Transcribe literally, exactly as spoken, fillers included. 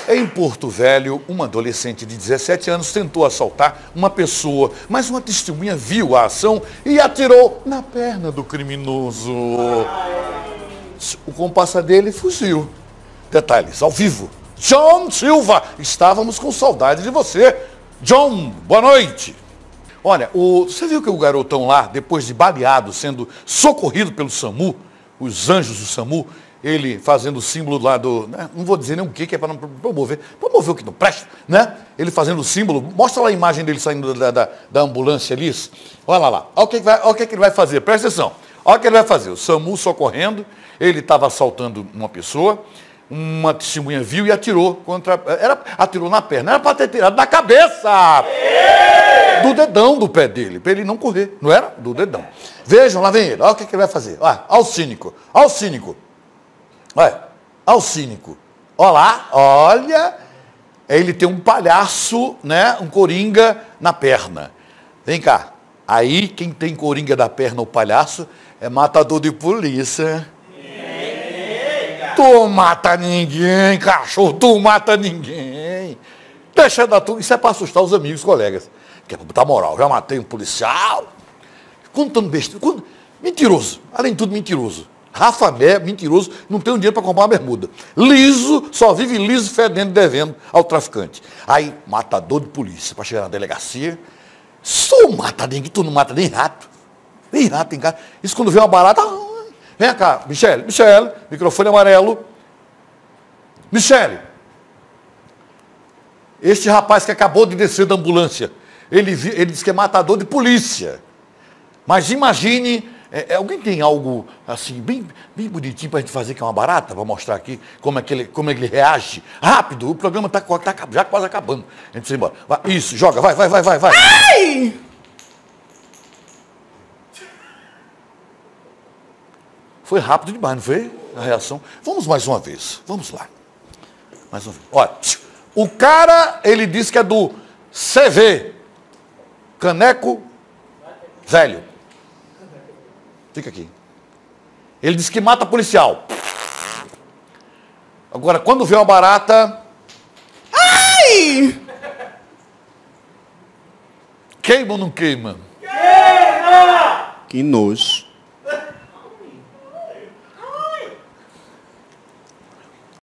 Em Porto Velho, uma adolescente de dezessete anos tentou assaltar uma pessoa, mas uma testemunha viu a ação e atirou na perna do criminoso. O comparsa dele fugiu. Detalhes, ao vivo. John Silva, estávamos com saudade de você. John, boa noite. Olha, o, você viu que o garotão lá, depois de baleado, sendo socorrido pelo SAMU, os anjos do SAMU, ele fazendo o símbolo lá do... Né, não vou dizer nem o que, que é para não promover. Promover o que não presta, né? Ele fazendo o símbolo. Mostra lá a imagem dele saindo da, da, da ambulância ali. Olha lá. Olha o que, que, vai, olha o que, que ele vai fazer. Presta atenção. Olha o que ele vai fazer. O SAMU socorrendo. Ele estava assaltando uma pessoa. Uma testemunha viu e atirou contra... Era, atirou na perna. Era para ter tirado na cabeça. Do dedão do pé dele. Para ele não correr. Não era? Do dedão. Vejam, lá vem ele. Olha o que, que ele vai fazer. Olha, olha o cínico. Olha o cínico. Olha, olha o cínico. Olha lá, olha, ele tem um palhaço, né, um coringa na perna. Vem cá, aí quem tem coringa na perna, o palhaço, é matador de polícia. Eita. Tu mata ninguém, cachorro, tu mata ninguém. Deixa da tu, isso é para assustar os amigos, os colegas. Que é para botar moral, já matei um policial. Contando besteira, contando, mentiroso, além de tudo mentiroso. Rafa Mé, mentiroso, não tem um dinheiro para comprar uma bermuda. Liso, só vive liso, fedendo, devendo ao traficante. Aí, matador de polícia, para chegar na delegacia. Tu mata ninguém, tu não mata nem rato. Nem rato em casa. Isso quando vê uma barata. Vem cá, Michele, Michele, microfone amarelo. Michele, este rapaz que acabou de descer da ambulância, ele, ele disse que é matador de polícia. Mas imagine... É, alguém tem algo assim, bem, bem bonitinho para a gente fazer, que é uma barata, para mostrar aqui como é, que ele, como é que ele reage? Rápido, o programa está tá, já quase acabando. A gente vai embora. Vai, isso, joga, vai, vai, vai, vai, vai. Ai! Foi rápido demais, não foi? A reação. Vamos mais uma vez, vamos lá. Mais uma vez. Olha, o cara, ele disse que é do C V, Caneco Velho. Fica aqui. Ele disse que mata policial. Agora, quando vê uma barata... Ai! Queima ou não queima? Queima! Que nojo.